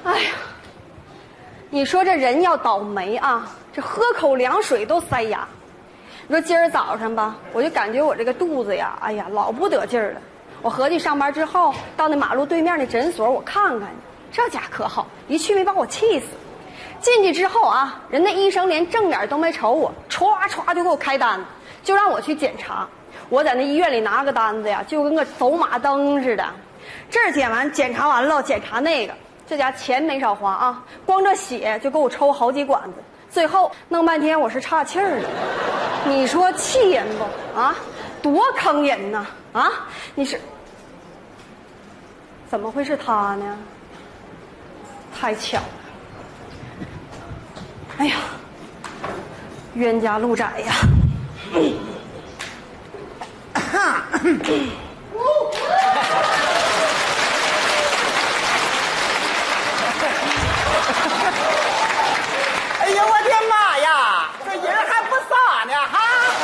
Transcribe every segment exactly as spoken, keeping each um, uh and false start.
哎呀，你说这人要倒霉啊，这喝口凉水都塞牙。你说今儿早上吧，我就感觉我这个肚子呀，哎呀，老不得劲儿了。我合计上班之后到那马路对面那诊所我看看，这家可好，一去没把我气死。进去之后啊，人那医生连正脸都没瞅我，歘歘就给我开单，就让我去检查。我在那医院里拿个单子呀，就跟个走马灯似的。这儿检完，检查完了，检查那个，这家钱没少花啊，光这血就给我抽好几管子，最后弄半天我是岔气儿了。你说气人不啊？多坑人呐！啊，你是怎么会是他呢？太巧了！哎呀，冤家路窄呀！ 哎呀，我的妈呀，这人还不撒呢哈！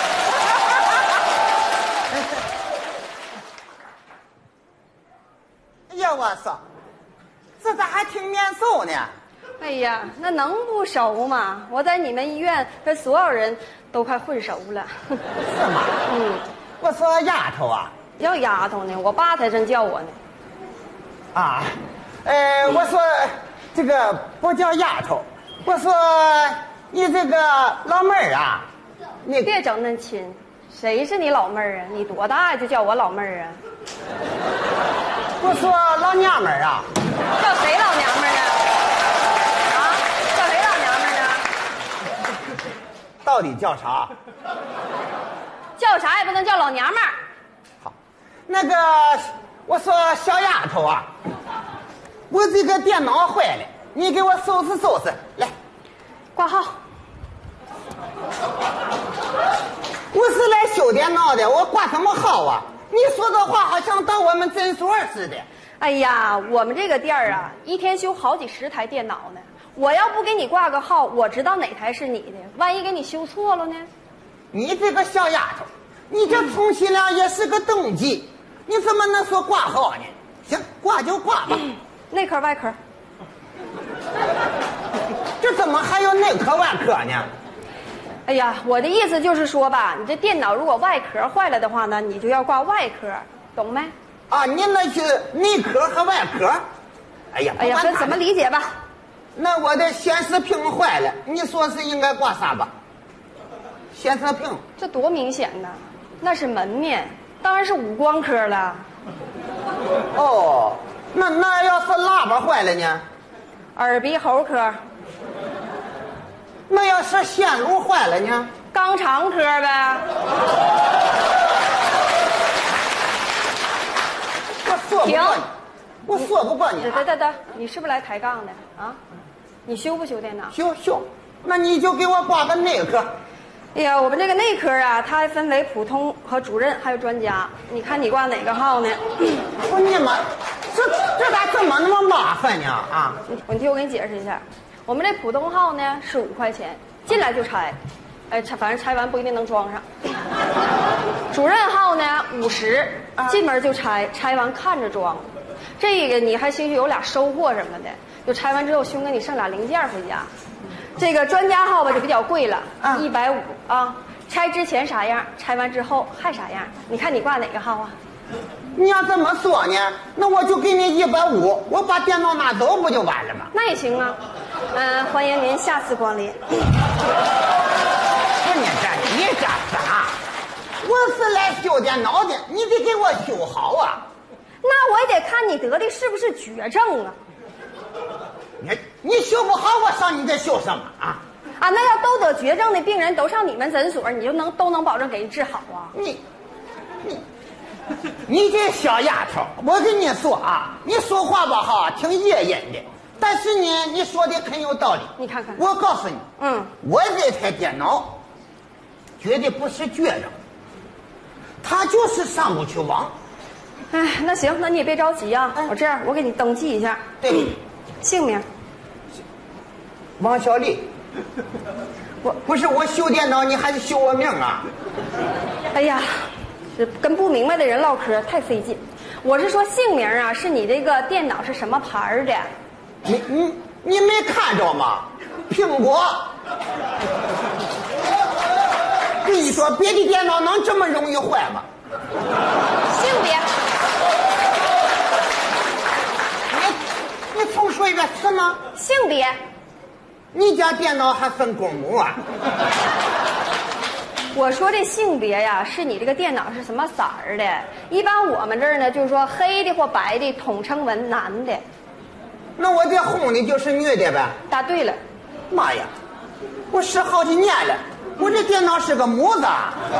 哎呀，我操，这咋还挺面熟呢？ 哎呀，那能不熟吗？我在你们医院，这所有人都快混熟了。 是吗？ 嗯， 我说丫头啊， 叫丫头呢，我爸才真叫我呢。 啊，呃，我说这个不叫丫头，我说你这个老妹儿啊，你别整那亲，谁是你老妹儿啊？你多大呀就叫我老妹儿啊？ 我说老娘们儿啊， 叫谁老娘们儿呢？啊，叫谁老娘们儿呢？ 到底叫啥？ 叫啥也不能叫老娘们儿。 好，那个我说小丫头啊，我这个电脑坏了，你给我收拾收拾，来， 挂号。 我是来修电脑的，我挂什么号啊？你说这话好像到我们诊所似的。 哎呀，我们这个店儿啊，一天修好几十台电脑呢。我要不给你挂个号，我知道哪台是你的，万一给你修错了呢？ 你这个小丫头，你这充其量也是个登记，你怎么能说挂号呢？行，挂就挂吧。 内科外科。 这怎么还有内科外科呢？ 哎呀，我的意思就是说吧，你这电脑如果外壳坏了的话呢，你就要挂外科，懂没？ 啊，你那是内科和外科。哎呀， 哎呀，这怎么理解吧？ 那我的显示屏坏了，你说是应该挂啥吧？显示屏。 这多明显呢，那是门面，当然是五光科了。 哦，那那要是喇叭坏了呢？ 耳鼻喉科。 那要是线路坏了呢？ 肛肠科呗。 我说不过你，我说不过你、啊。 等等等，你是不是来抬杠的啊？你修不修电脑？ 修修，那你就给我挂个内科。 哎呀，我们这个内科啊，它还分为普通和主任还有专家，你看你挂哪个号呢？ 我你妈，这这咋这么那么麻烦呢？啊！ 你听我给你解释一下。我们这普通号呢是五块钱，进来就拆，哎，拆反正拆完不一定能装上。主任号呢五十，进门就拆，拆完看着装。这个你还兴许有俩收获什么的，就拆完之后兄给你剩俩零件回家。这个专家号吧就比较贵了，一百五啊。拆之前啥样，拆完之后还啥样。你看你挂哪个号啊？ 你要这么说呢，那我就给你一百五，我把电脑拿走不就完了吗？ 那也行啊。嗯，欢迎您下次光临。 不是你这你这啥？我是来修电脑的，你得给我修好啊。 那我也得看你得的是不是绝症啊。 你你修不好，我上你这修什么啊？ 啊，那要都得绝症的病人都上你们诊所，你就能都能保证给人治好啊？ 你你你这小丫头，我跟你说啊，你说话吧哈，挺野人的。但是呢，你说的很有道理。 你看看， 我告诉你， 嗯， 我这台电脑绝对不是绝症，它就是上不去网。 哎，那行，那你也别着急啊。 嗯、 我这样，我给你登记一下。 对， 姓名。 王小丽。我不是我修电脑，你还是修我命啊？ 哎呀，这跟不明白的人唠嗑太费劲。我是说姓名啊，是你这个电脑是什么牌的？ 你你你没看着吗？苹果。跟你说，别的电脑能这么容易坏吗？ 性别。 你你重说一遍什么？ 性别。 你家电脑还分公母啊？ 我说这性别呀，是你这个电脑是什么色儿的？一般我们这儿呢，就是说黑的或白的，统称为男的。 那我这红的就是女的呗？ 答对了。 妈呀，我使好几年了，我这电脑是个母子。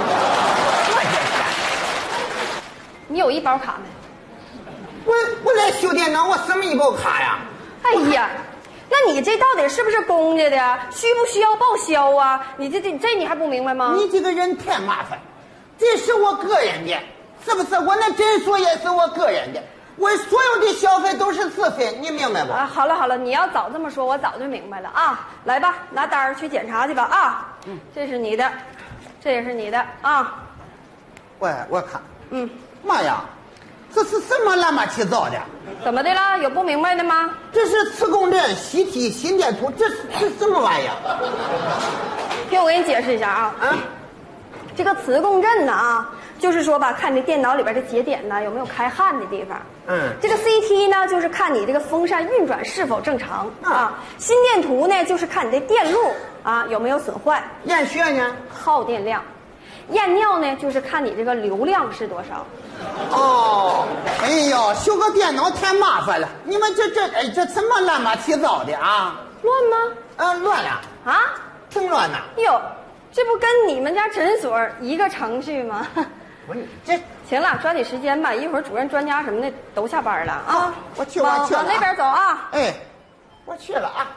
你有医保卡没？ 我我来修电脑，我什么医保卡呀？ 哎呀，那你这到底是不是公家的？需不需要报销啊？你这这这你还不明白吗？ 你这个人太麻烦，这是我个人的，是不是？我那诊所也是我个人的，我所有的消费都是自费，你明白不？ 啊，好了好了，你要早这么说，我早就明白了啊。来吧，拿单儿去检查去吧啊。嗯，这是你的，这也是你的啊。 我我看， 嗯， 妈呀，这是什么乱七八糟的？ 怎么的了？有不明白的吗？ 这是磁共振、吸体、心电图，这是这什么玩意儿？ 听我给你解释一下啊。 啊， 这个磁共振呢啊，就是说吧，看你电脑里边的节点呢有没有开汗的地方。 嗯， 这个 C T 呢，就是看你这个风扇运转是否正常啊。心电图呢，就是看你的电路啊有没有损坏。 验血呢？ 耗电量。验尿呢，就是看你这个流量是多少。 哦，哎呦，修个电脑太麻烦了，你们这这哎这怎么乱七八糟的啊？ 乱吗？ 嗯，乱了啊？ 挺乱的。 哟，这不跟你们家诊所一个程序吗？ 不是这。 行了，抓紧时间吧，一会儿主任、专家什么的都下班了啊。 我去，我去了。 往那边走啊。 哎，我去了啊。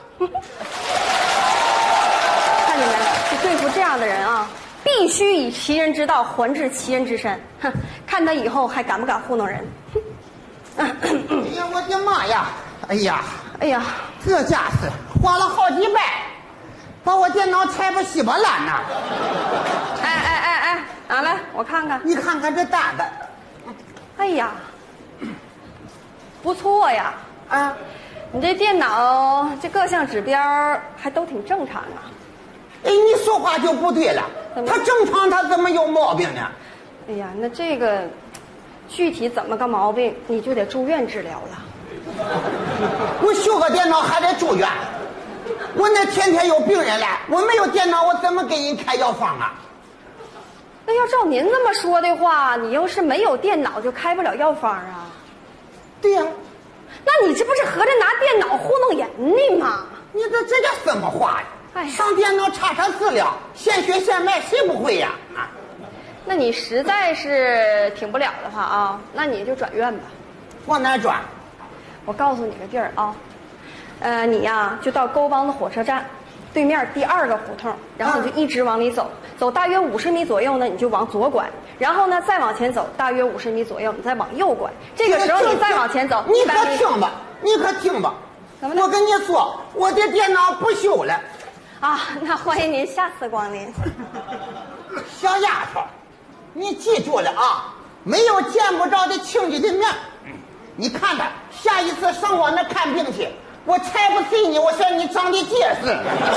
看见没？就对付这样的人啊，必须以其人之道还治其人之身。哼，看他以后还敢不敢糊弄人。 哎呀，我的妈呀！哎呀， 哎呀， 这家伙花了好几百，把我电脑拆不稀巴烂呐！ 哎哎哎哎，拿来我看看。 你看看这单子。 哎呀，不错呀！ 啊， 你这电脑这各项指标还都挺正常啊。 哎，你说话就不对了，他正常，他怎么有毛病呢？ 哎呀，那这个具体怎么个毛病，你就得住院治疗了。 我修个电脑还得住院，我那天天有病人来，我没有电脑，我怎么给人开药方啊？ 那要照您这么说的话，你要是没有电脑就开不了药方啊？ 对呀、啊， 那你这不是合着拿电脑糊弄人呢吗？ 你这这叫什么话呀？ 哎， 上电脑查查资料，现学现卖，谁不会呀？啊， 那你实在是挺不了的话啊，那你就转院吧。 往哪转？ 我告诉你个地儿啊，呃，你呀就到沟帮子火车站对面第二个胡同，然后你就一直往里走，走大约五十米左右呢，你就往左拐，然后呢再往前走大约五十米左右，你再往右拐。这个时候你再往前走， 你可听吧，你可听吧， 怎么的？ 我跟你说，我的电脑不修了。 啊，那欢迎您下次光临。 小丫头，你记住了啊，没有见不着的亲戚的面。你看看，下一次上我那看病去，我才不信你，我说你长得结实。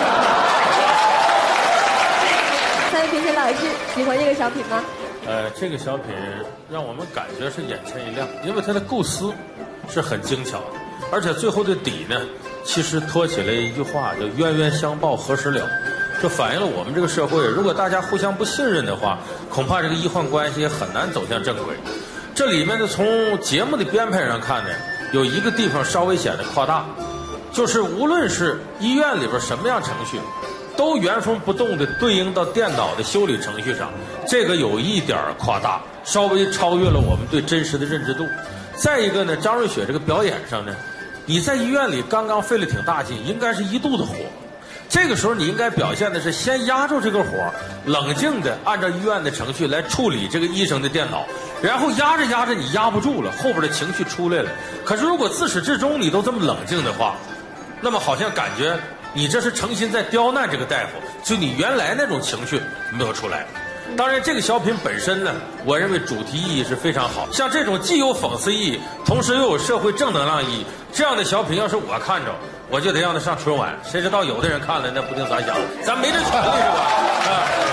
三位评审老师喜欢这个小品吗？ 呃，这个小品让我们感觉是眼前一亮，因为它的构思是很精巧的，而且最后的底呢，其实托起了一句话，叫冤冤相报何时了，这反映了我们这个社会，如果大家互相不信任的话，恐怕这个医患关系也很难走向正轨。这里面呢，从节目的编排上看呢，有一个地方稍微显得夸大，就是无论是医院里边什么样程序，都原封不动的对应到电脑的修理程序上，这个有一点夸大，稍微超越了我们对真实的认知度。再一个呢，张瑞雪这个表演上呢，你在医院里刚刚费了挺大劲，应该是一肚子火，这个时候你应该表现的是先压住这个火，冷静的按照医院的程序来处理这个医生的电脑，然后压着压着你压不住了，后边的情绪出来了。可是如果自始至终你都这么冷静的话，那么好像感觉你这是诚心在刁难这个大夫，就你原来那种情绪没有出来。 当然，这个小品本身呢，我认为主题意义是非常好。像这种既有讽刺意义，同时又有社会正能量意义，这样的小品，要是我看着，我就得让他上春晚。谁知道有的人看了那不定咋想，咱没这权利是吧？啊。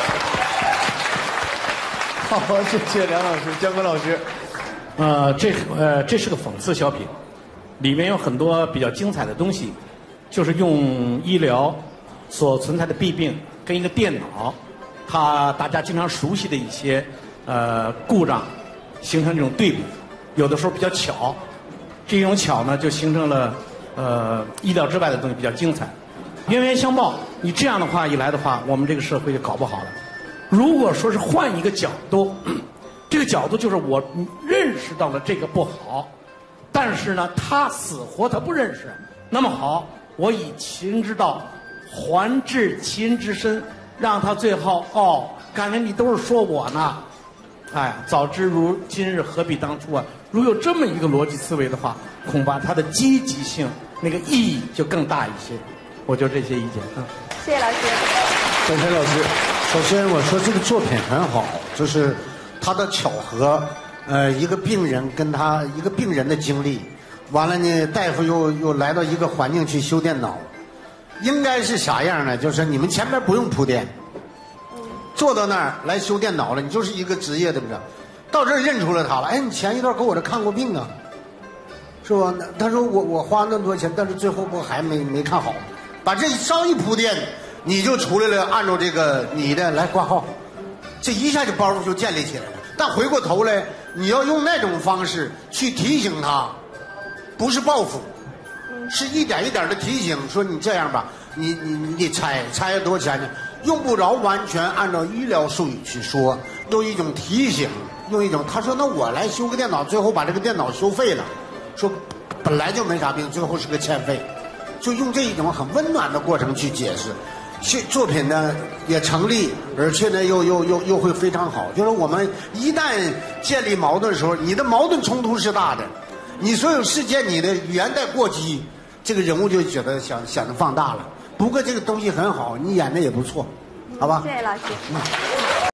好，谢谢梁老师、姜昆老师。呃，这呃这是个讽刺小品，里面有很多比较精彩的东西，就是用医疗所存在的弊病跟一个电脑，它大家经常熟悉的一些呃故障，形成这种对比，有的时候比较巧，这种巧呢就形成了呃意料之外的东西，比较精彩。冤冤相报，你这样的话一来的话，我们这个社会就搞不好了。如果说是换一个角度，这个角度就是我认识到了这个不好，但是呢，他死活他不认识。那么好，我以其人之道还治其人之身，让他最后哦，感觉你都是说我呢。哎，早知如今日，何必当初啊！如有这么一个逻辑思维的话，恐怕它的积极性、那个意义就更大一些。我就这些意见啊。 谢谢老师。 本山老师，首先我说这个作品很好，就是他的巧合，呃，一个病人跟他一个病人的经历，完了呢，大夫又又来到一个环境去修电脑，应该是啥样呢？就是你们前面不用铺垫，坐到那儿来修电脑了，你就是一个职业，对不对？到这儿认出来他了，哎，你前一段给我这看过病啊，是吧？他说我我花那么多钱，但是最后不还没没看好，把这稍一铺垫，你就出来了，按照这个你的来挂号，这一下就包袱就建立起来了。但回过头来，你要用那种方式去提醒他，不是报复，是一点一点的提醒，说你这样吧，你你你得拆拆多少钱呢？用不着完全按照医疗术语去说，用一种提醒，用一种他说那我来修个电脑，最后把这个电脑修废了，说本来就没啥病，最后是个欠费，就用这一种很温暖的过程去解释。作品呢也成立，而且呢又又又又会非常好。就是我们一旦建立矛盾的时候，你的矛盾冲突是大的，你所有事件你的语言带过激，这个人物就觉得想显得放大了。不过这个东西很好，你演的也不错，好吧？ 谢谢老师。嗯